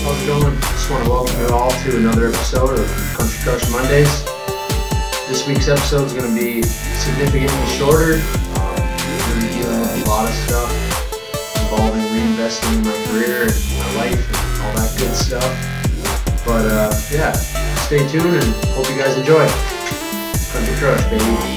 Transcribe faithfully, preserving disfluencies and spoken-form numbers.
how's it going? Just want to welcome you all to another episode of Country Crush Mondays. This week's episode is going to be significantly shorter. Um, we're going to be dealing with a lot of stuff involving reinvesting in my career and my life and all that good stuff. But uh, yeah, stay tuned and hope you guys enjoy. Country Crush, baby.